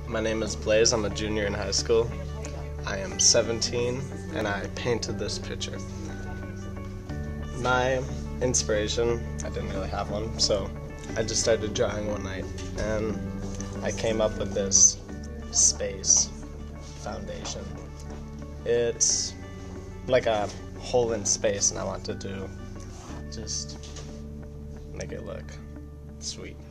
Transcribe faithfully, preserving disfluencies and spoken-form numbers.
My name is Blayze. I'm a junior in high school. I am seventeen and I painted this picture. My inspiration, I didn't really have one, so I just started drawing one night and I came up with this space foundation. It's like a hole in space and I wanted to just make it look sweet.